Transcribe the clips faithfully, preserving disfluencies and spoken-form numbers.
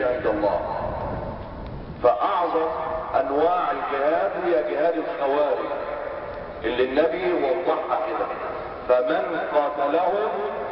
الجهاد عند الله. فأعظم أنواع الجهاد هي جهاد الخوارج اللي النبي وضحها كده، فمن قاتلهم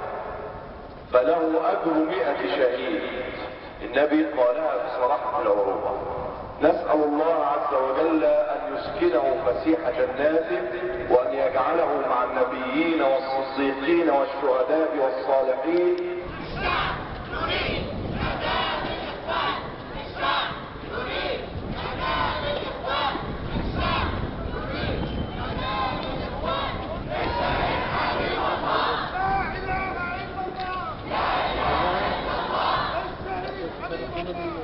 فله أجر مئة شهيد. النبي قالها بصراحة العروبة. نسأل الله عز وجل أن يسكنه فسيح جناته، وأن يجعله مع النبيين والصديقين والشهداء والصالحين. الشعب يريد أداء الإخوان، الشعب يريد أداء الإخوان، الشعب يريد أداء الإخوان. ليس للحبيب الله، لا إله إلا الله، لا إله إلا الله، ليس للحبيب الله.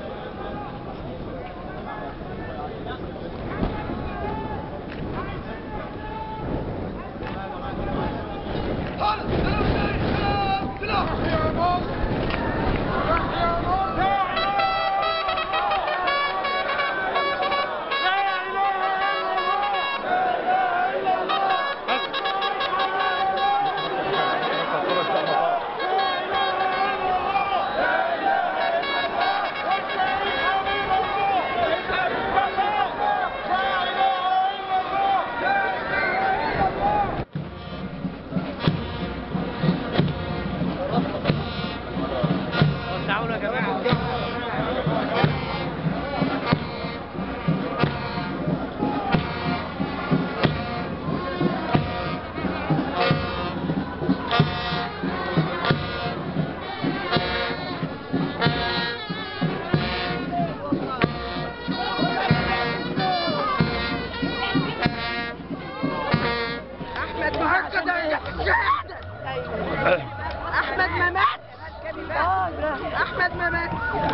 احمد ما مات، احمد ما مات،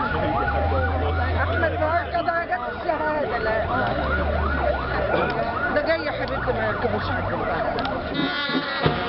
احمد ما كده جت الشهاده. لا ده جاي يا حبيبتي ما يركبوش حد.